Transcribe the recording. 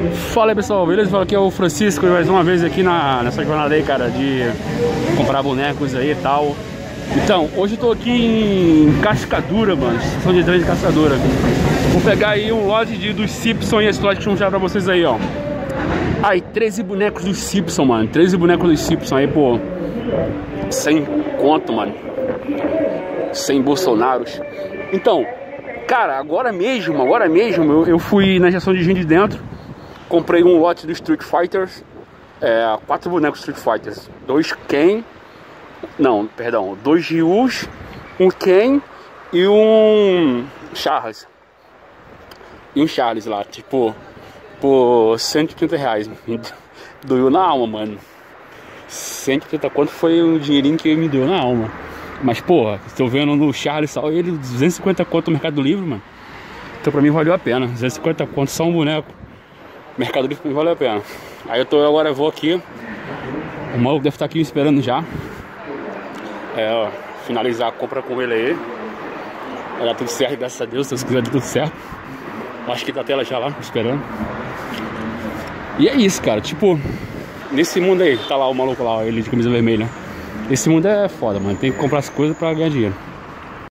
Fala aí, pessoal, beleza? Fala, aqui é o Francisco, mais uma vez aqui nessa jornada aí, cara, de comprar bonecos aí e tal. Então, hoje eu tô aqui em Cascadura, mano, estação de trem de Cascadura. Vou pegar aí um lote dos Simpsons e esse lote que eu vou mostrar pra vocês aí, ó. Aí, 13 bonecos dos Simpsons, mano, 13 bonecos dos Simpsons aí, pô. 100 conto, mano. 100 Bolsonaros. Então, cara, agora mesmo eu fui na estação de Rio de Dentro. Comprei um lote do Street Fighters, 4 bonecos Street Fighters, 2 Ken, não, perdão, 2 Ryus, um Ken e um Charles. E um Charles lá, tipo, por 130 reais. Me doeu na alma, mano. 130 quanto foi o dinheirinho que me deu na alma. Mas, porra, estou vendo no Charles só ele 250 conto no Mercado Livre, mano. Então pra mim valeu a pena, 250 conto só um boneco. Mercado Livre vale a pena. Aí agora eu vou aqui. O maluco deve estar aqui me esperando já. Finalizar a compra com ele aí. Vai dar tudo certo, graças a Deus. Se Deus quiser, dar tudo certo. Acho que tá a tela já lá, esperando. E é isso, cara. Tipo, nesse mundo aí, tá lá o maluco lá, ele de camisa vermelha. Esse mundo é foda, mano. Tem que comprar as coisas pra ganhar dinheiro.